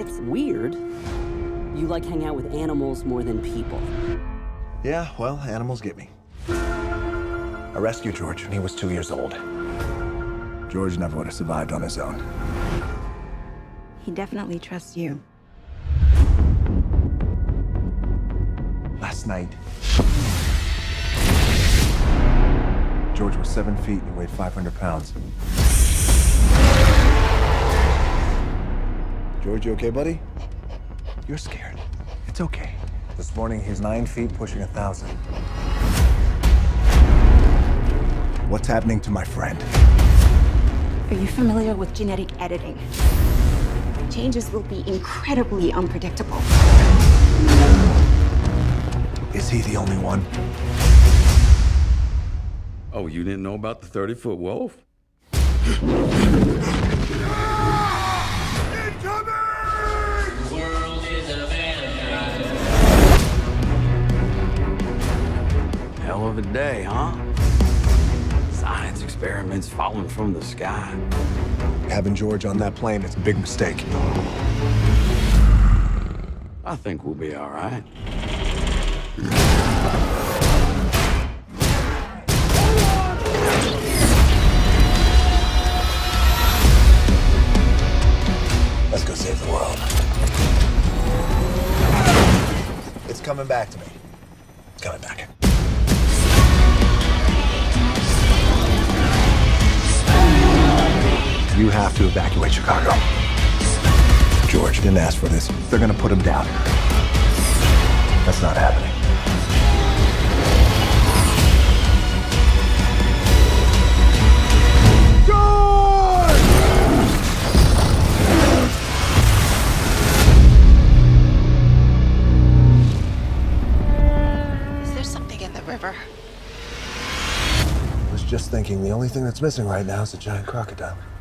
It's weird. You like hang out with animals more than people. Yeah, well, animals get me. I rescued George when he was 2 years old. George never would have survived on his own. He definitely trusts you. Last night, George was 7 feet and he weighed 500 pounds. George, you okay, buddy? You're scared. It's okay. This morning, he's 9 feet, pushing 1,000. What's happening to my friend? Are you familiar with genetic editing? Changes will be incredibly unpredictable. Is he the only one? Oh, you didn't know about the 30-foot wolf? Hell of a day, huh? Science experiments falling from the sky. Having George on that plane is a big mistake. I think we'll be all right. Let's go save the world. It's coming back to me. It's coming back. You have to evacuate Chicago. George didn't ask for this. They're gonna put him down. That's not happening. Is there something in the river? I was just thinking the only thing that's missing right now is a giant crocodile.